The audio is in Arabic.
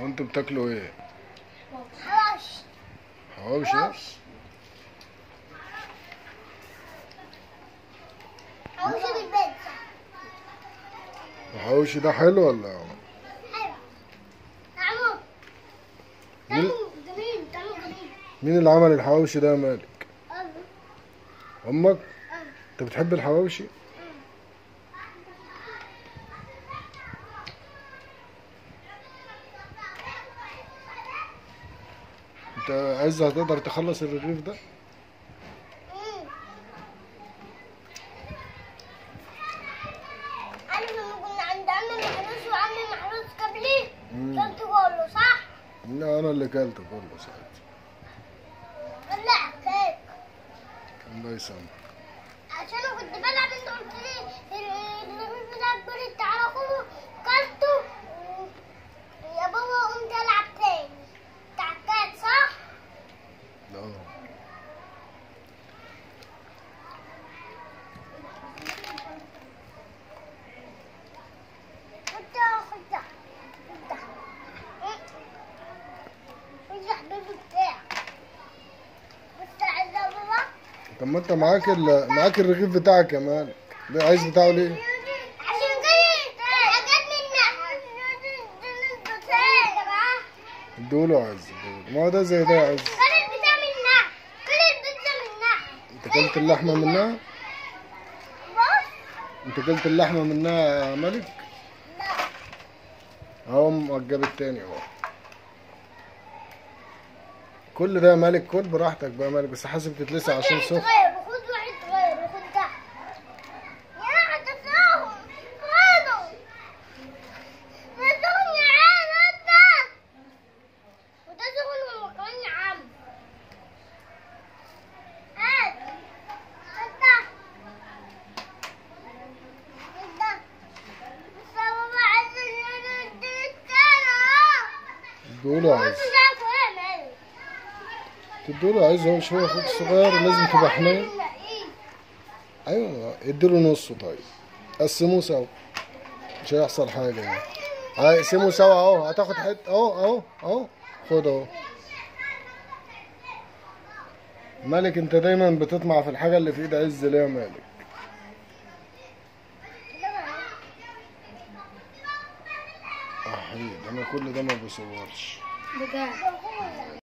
وانتوا بتاكلوا ايه؟ حواوشي. حواوشي؟ حواوشي بالبيتزا. الحواوشي ده حلو ولا؟ حلو. طعمه جميل. طعمه جميل. مين اللي عمل الحواوشي ده يا مالك؟ امك؟ أمي. انت بتحب الحواوشي؟ انت عايز هتقدر تخلص الرغيف ده؟ عارف لما كنا عند عم محروس وعم محروس قبلي كنت كله صح؟ لا انا اللي كلته كله ساعتها. لا كيك. الله يسامحك. عشان انا كنت بلعب انت قلت لي الرغيف ده كبير تعالى خده كلته يا بابا قمت العب تاني بتاع الكات صح؟ اه. خد حبيبي بتاعك بس عايزة بابا طب ما انت معاك الرغيف بتاعك يا مالك، ده عايز بتاعه ليه؟ عشان جاي حاجات منك ادوله عايز ادوله. ما هو ده زي ده عايز. كل البتاع منها كل البيتزا منها. انت كلت اللحمه منها؟ بص انت كلت اللحمه منها يا مالك؟ لا اهو امك جابت تاني اهو. كل ده يا مالك، كل براحتك بقى يا مالك، بس حاسب تتلسع عشان سخن. خد واحد غير وخد ده يا هتساهم خدوا ده سخن يا عم ده وده سخن هو كمان يا عم هات هات ده هات ده بس يا بابا عايز اديك ادوله عايز. تدوله عايز، هو مش هو اخوك الصغير لازم تبقى حنين. ايوه اديله نصه. طيب قسموه سوا مش هيحصل حاجه يعني. هيقسموا سوا اهو، هتاخد حته اهو خد اهو. مالك انت دايما بتطمع في الحاجه اللي في ايد عز ليه يا مالك؟ احيد انا كل ده ما بصورش بجد